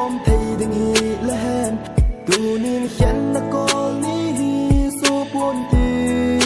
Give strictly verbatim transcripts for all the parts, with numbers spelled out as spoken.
khom thấy đừng hi lên tu nên khen là con ní số buồn ti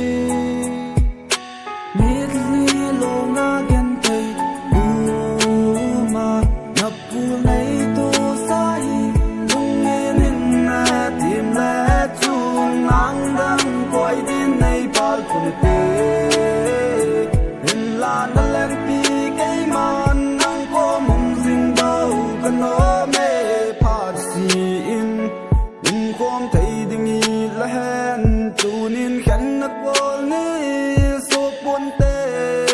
biết li lo nga ghen thấy u mà ngập u này tu sai không nghe nên na tìm lại chun nắng đang quay đến này bao con tê hình là đã lên pi cái màn nắng có mong dinh bao cần nó mê phát xin in khom thấy đừng nghĩ là hẹn tu nên khen nó có ní số buồn tê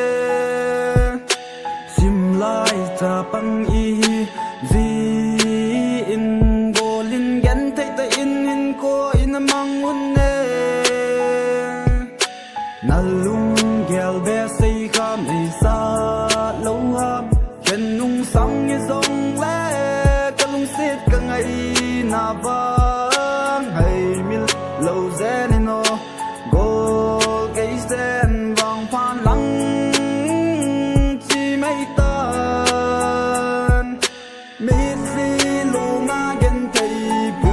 sim lại cha băng y gì in go linh gắn thấy ta in in có in mang muốn nè na lung gel be say kham đi xa lâu ham khen nung sang như dòng lẽ cả lung xít cả ngày na vang hay mil lâu dễ nên nó go cái sen vàng phan lăng chi mấy tan mấy gì lo nga ghen thấy